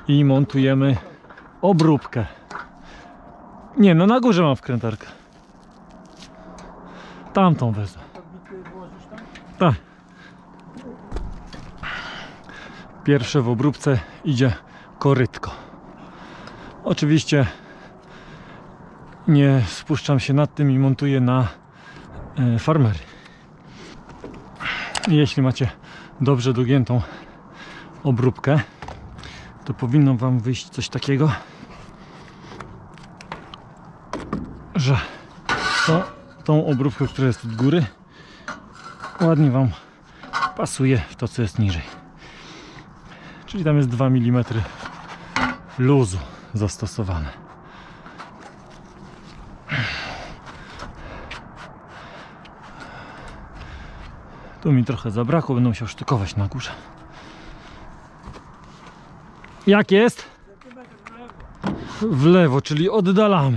i montujemy obróbkę. Nie, no na górze mam wkrętarkę. Tamtą wezmę. Tak. Pierwsze w obróbce idzie korytko. Oczywiście nie spuszczam się nad tym i montuję na farmery. Jeśli macie dobrze dogiętą obróbkę, to powinno wam wyjść coś takiego, że tą obróbkę, która jest od góry, ładnie wam pasuje w to, co jest niżej. Czyli tam jest 2 mm luzu zastosowane. Tu mi trochę zabrakło, będę musiał sztukować na górze. Jak jest? W lewo, czyli oddalamy.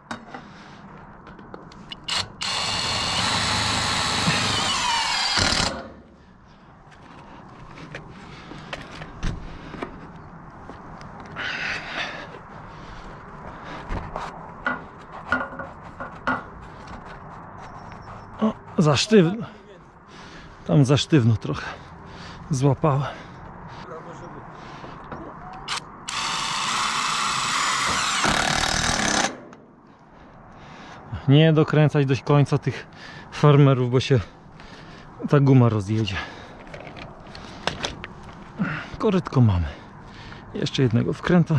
O, za sztywno. Tam za sztywno trochę złapałem. Nie dokręcać do końca tych farmerów, bo się ta guma rozjedzie. Korytko mamy. Jeszcze jednego wkręta.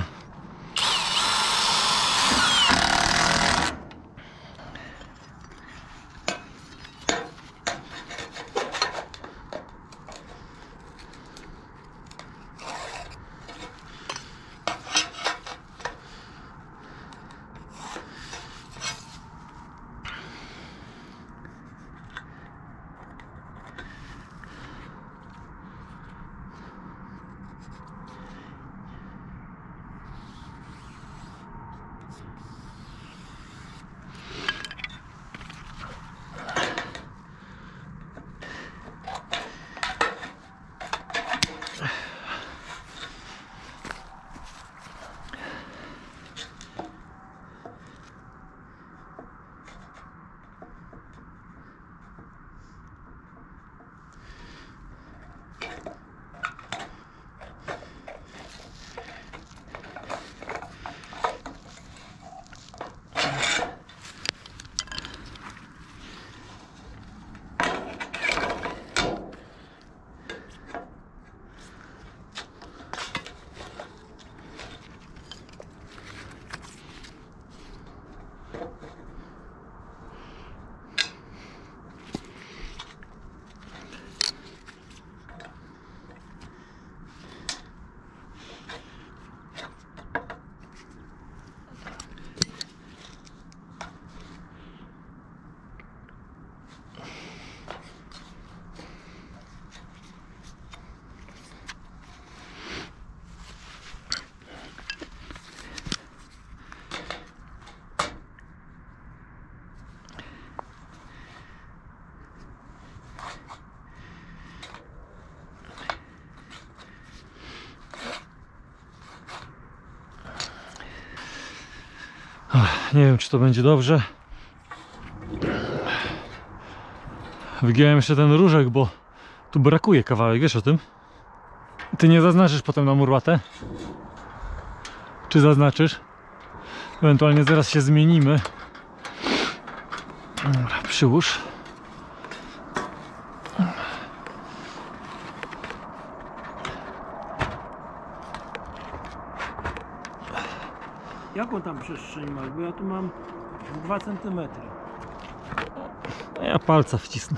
Nie wiem, czy to będzie dobrze. Wygiąłem jeszcze ten różek, bo tu brakuje kawałek, wiesz o tym? Ty nie zaznaczysz potem na murłatę? Czy zaznaczysz? Ewentualnie zaraz się zmienimy. Dobra, przyłóż. Jaką tam przestrzeń masz? Bo ja tu mam 2 cm. Ja palca wcisnę.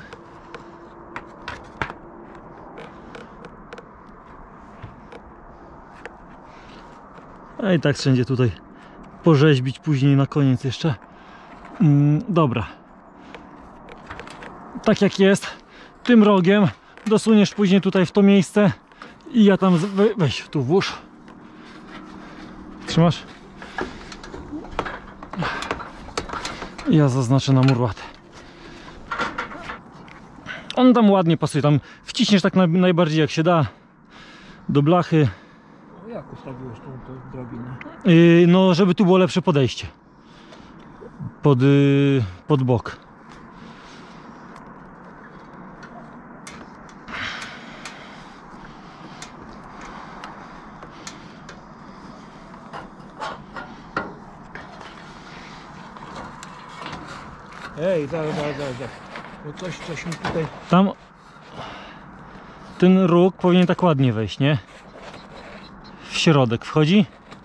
A i tak wszędzie tutaj porzeźbić później na koniec jeszcze. Dobra. Tak jak jest, tym rogiem dosuniesz później tutaj w to miejsce i ja tam weź tu włóż. Trzymasz? Ja zaznaczę na murłatę. On tam ładnie pasuje, tam wciśniesz tak najbardziej jak się da do blachy. Jak ustawiłeś tą drabinę? No, żeby tu było lepsze podejście. Pod bok. Ej, zaraz. Bo coś mi tutaj... Tam ten róg powinien tak ładnie wejść, nie? W środek wchodzi.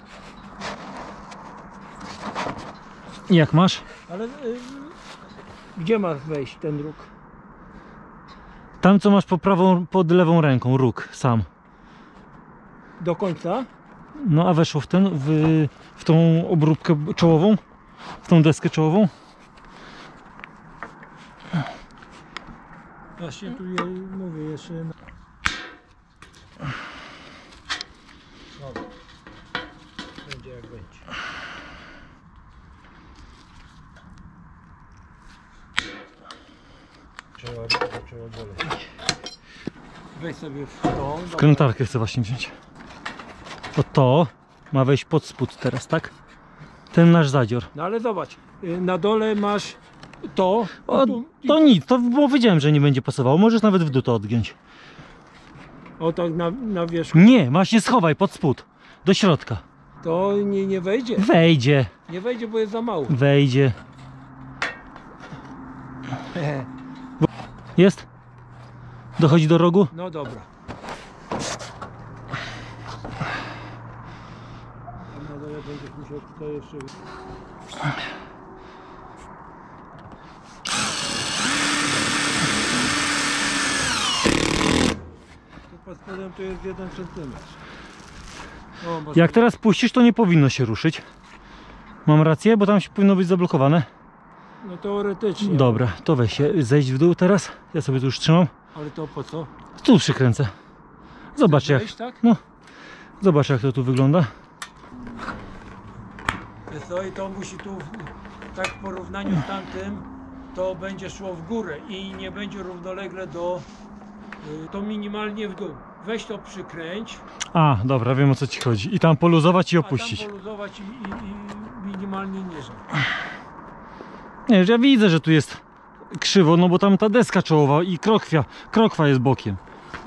Jak masz? Ale gdzie ma wejść ten róg? Tam co masz pod lewą ręką, róg sam. Do końca? No a weszło w tą obróbkę czołową? W tą deskę czołową? Właśnie tu jej mówię jeszcze. Dobra. Będzie jak będzie. Zaczęło boleć. Weź sobie w to. Wkrętarkę chcę właśnie wziąć. To ma wejść pod spód teraz, tak? Ten nasz zadzior. No ale zobacz, na dole masz to. To nic, to bo wiedziałem, że nie będzie pasowało. Możesz nawet w dół to odgiąć. O tak na wierzchu. Nie, masz się schowaj pod spód. Do środka. To nie wejdzie. Wejdzie. Nie wejdzie, bo jest za mało. Wejdzie. Jest? Dochodzi do rogu? No dobra. Na dole będziesz musiał tutaj jeszcze... Tu pod spodem to jest 1 cm. O, może... Jak teraz puścisz, to nie powinno się ruszyć. Mam rację, bo tam się powinno być zablokowane. No teoretycznie. Dobra, to weź się, zejdź w dół teraz. Ja sobie tu już trzymam. Ale to po co? Tu przykręcę. Zobacz jak. Wejść, tak? No. Zobacz jak to tu wygląda. Wiesz co, i to musi tu, tak w porównaniu z tamtym, to będzie szło w górę i nie będzie równolegle to minimalnie w dół. Weź to przykręć, A, dobra, wiem o co ci chodzi. I tam poluzować i opuścić. a tam poluzować i minimalnie niżej. Nie, ja widzę, że tu jest krzywo, no bo tam ta deska czołowa i krokwa jest bokiem.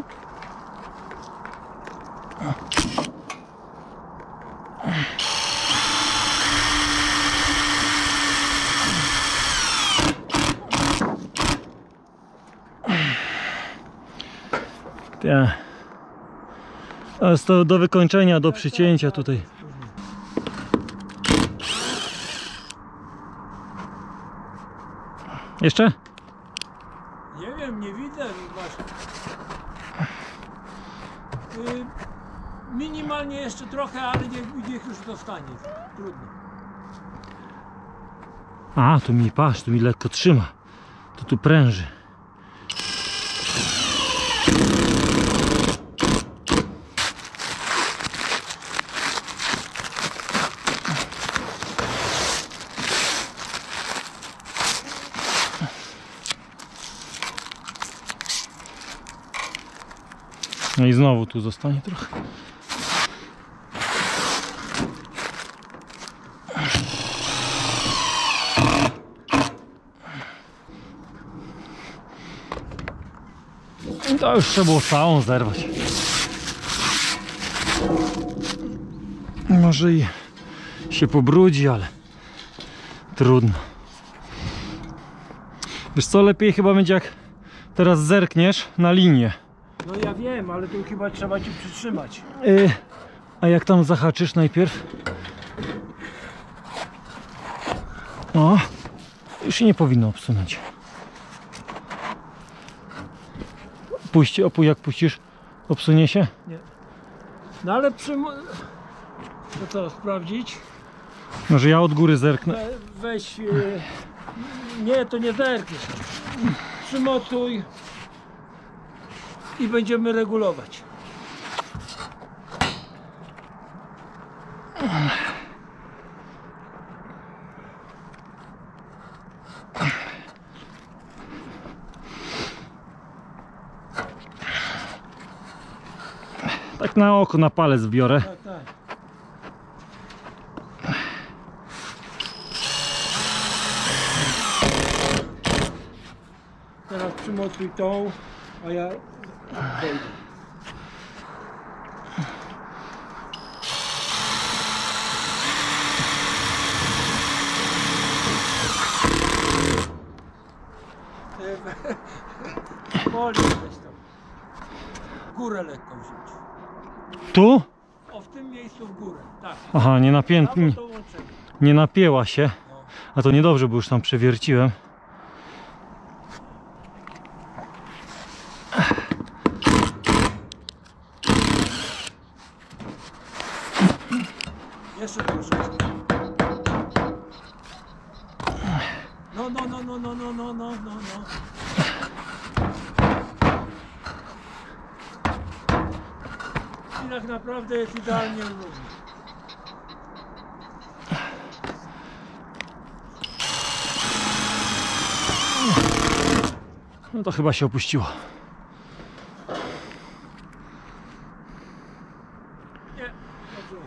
A jest to do wykończenia, do przycięcia tutaj. Jeszcze? Nie wiem, nie widzę właśnie. Minimalnie jeszcze trochę, ale niech już dostanie. Trudno. A, tu mi patrz, tu mi lekko trzyma. To tu pręży. No i znowu tu zostanie trochę. To już trzeba było całą zerwać. Może i się pobrudzi, ale trudno. Wiesz co, lepiej chyba będzie jak teraz zerkniesz na linię. No ja wiem, ale tu chyba trzeba ci przytrzymać. A jak tam zahaczysz najpierw? O, już się nie powinno obsunąć. Puść, jak puścisz, obsunie się? Nie. No ale to co, sprawdzić? Może ja od góry zerknę. Weź... Nie, to nie zerkniesz. Przymocuj i będziemy regulować. Tak na oko, na palec biorę. Tak, tak. Zamontuj tą, a ja wejdę. Boli weź tam. Górę lekko wziąć. Tu? O, w tym miejscu w górę, tak. Aha, Albo to łączenie. nie napięła się. No. A to niedobrze, bo już tam przewierciłem. Jeszcze troszeczkę. No. I tak naprawdę jest idealnie równo. No to chyba się opuściło. Nie, dobrze.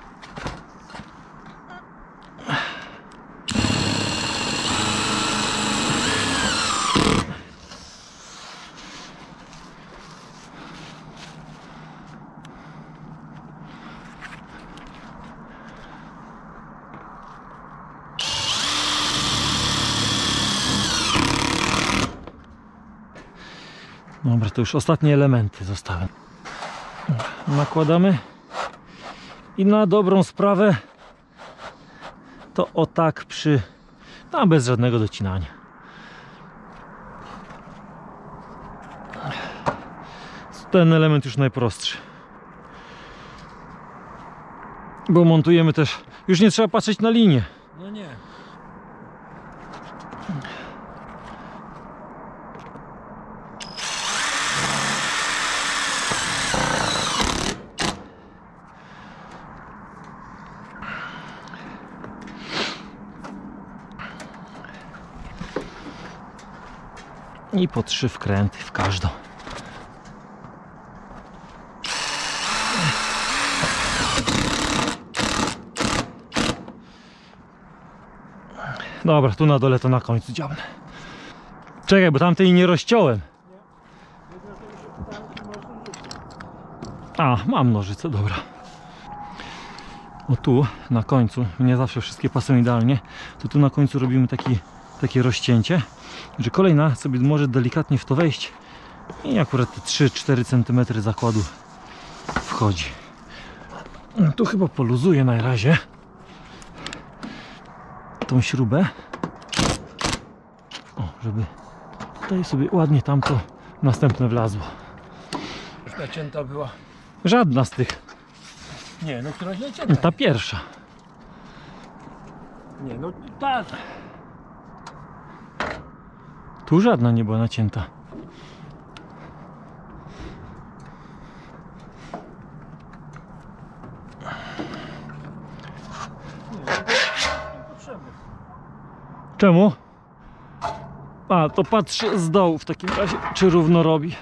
Dobra, to już ostatnie elementy zostały. Nakładamy i na dobrą sprawę to o tak tam bez żadnego docinania. Ten element już najprostszy. Bo montujemy też, już nie trzeba patrzeć na linię. No nie. I po 3 wkręty w każdą. Dobra, tu na dole to na końcu dziabnę. Czekaj, bo tamtej nie rozciąłem. A, mam nożyce, dobra. O tu na końcu, nie zawsze wszystkie pasują idealnie, to tu na końcu robimy takie rozcięcie, że kolejna sobie może delikatnie w to wejść i akurat te 3-4 cm zakładu wchodzi. Tu chyba poluzuję na razie tą śrubę, o, żeby tutaj sobie ładnie tamto następne wlazło. Już nacięta była. Żadna z tych, Nie, no któraś nacięta. ta pierwsza. Nie, no tak. Tu żadna nie była nacięta. Niepotrzebny. Czemu? A, to patrz z dołu w takim razie, czy równo robi.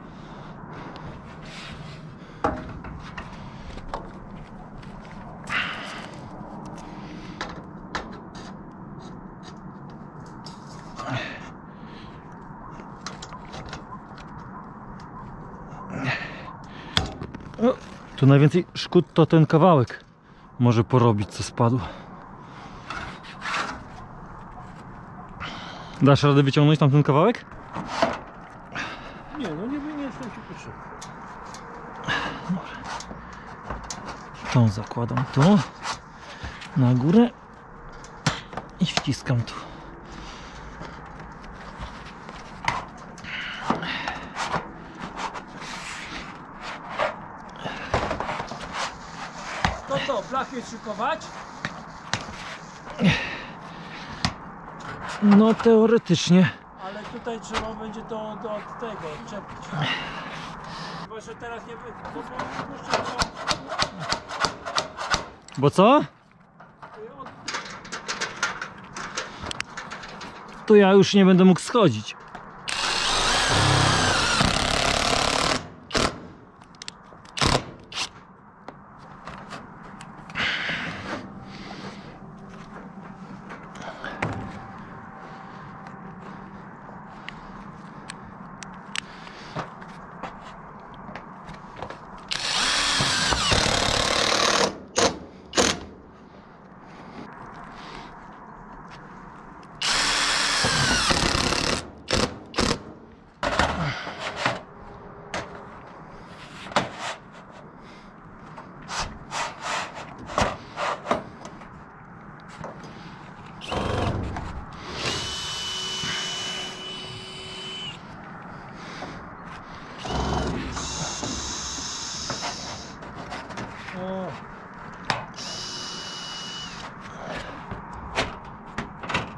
O, tu najwięcej szkód to ten kawałek może porobić, co spadł. Dasz radę wyciągnąć tamten kawałek? Nie, no nie jestem ci potrzebny. Tą zakładam tu na górę i wciskam tu. To co, blachy szykować? No teoretycznie. Ale tutaj trzeba będzie to od tego odczepić. Chyba, że teraz nie będzie. Bo co? To ja już nie będę mógł schodzić.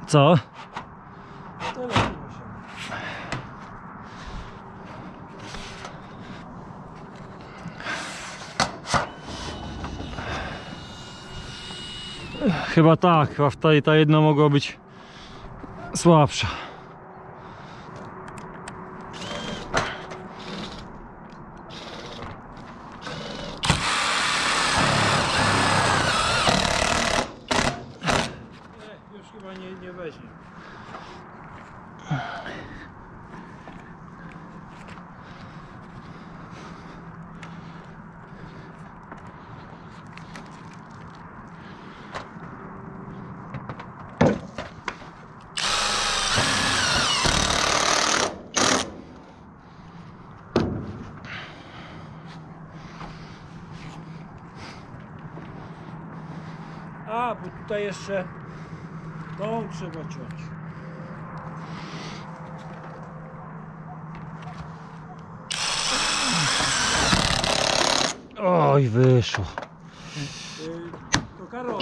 Co? To lepiej się. Chyba tak, chyba ta jedna mogła być słabsza. Już chyba nie weźmie. A, bo tutaj jeszcze tą trzeba ciąć. Oj, wyszło. To Karol,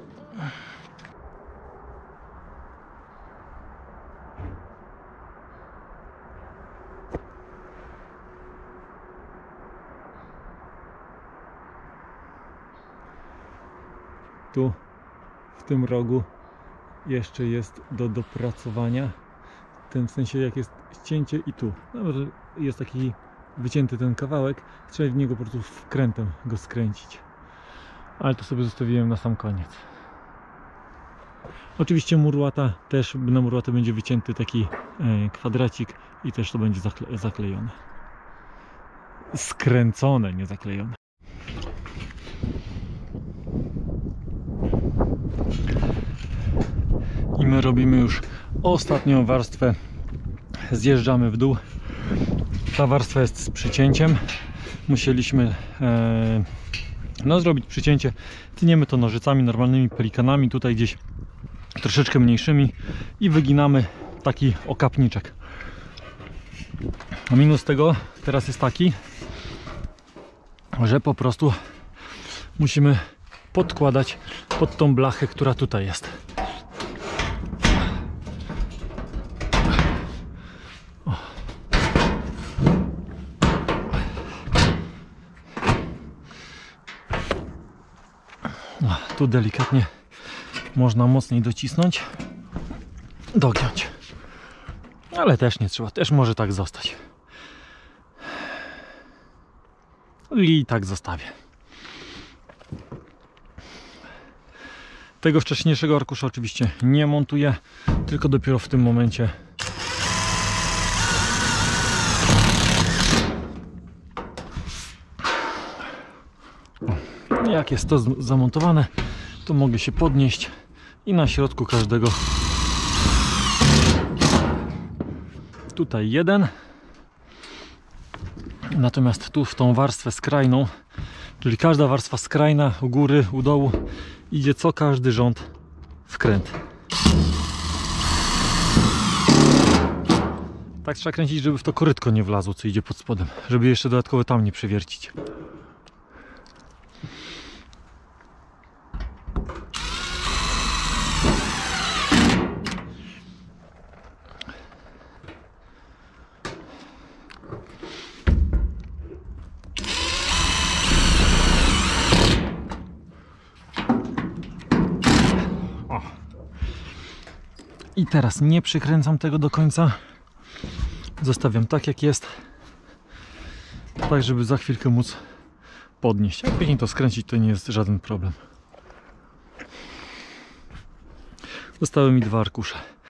Tu w tym rogu jeszcze jest do dopracowania. W tym sensie, jak jest cięcie i tu. Nawet jest taki wycięty ten kawałek, trzeba w niego po prostu wkrętem go skręcić. Ale to sobie zostawiłem na sam koniec. Oczywiście murłata też, na murłatę będzie wycięty taki kwadracik i też to będzie zaklejone. Skręcone, nie zaklejone. I my robimy już ostatnią warstwę. Zjeżdżamy w dół. Ta warstwa jest z przycięciem. Musieliśmy zrobić przycięcie. Tniemy to nożycami, normalnymi pelikanami, tutaj gdzieś troszeczkę mniejszymi i wyginamy taki okapniczek. A minus tego teraz jest taki, że po prostu musimy podkładać pod tą blachę, która tutaj jest. Tu delikatnie można mocniej docisnąć, dogiąć, ale też nie trzeba, też może tak zostać i tak zostawię. Tego wcześniejszego arkusza oczywiście nie montuję, tylko dopiero w tym momencie jak jest to zamontowane, to mogę się podnieść i na środku każdego tutaj jeden, natomiast tu w tą warstwę skrajną, czyli każda warstwa skrajna u góry, u dołu idzie co każdy rząd wkręt. Tak trzeba kręcić, żeby w to korytko nie wlazło, co idzie pod spodem, żeby jeszcze dodatkowo tam nie przewiercić. I teraz nie przykręcam tego do końca. Zostawiam tak jak jest. Tak, żeby za chwilkę móc podnieść. A później to skręcić to nie jest żaden problem. Zostały mi 2 arkusze.